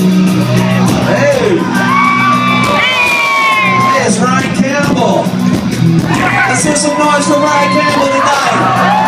Hey! Hey, it's Ryan Campbell. Let's hear some noise for Ryan Campbell tonight.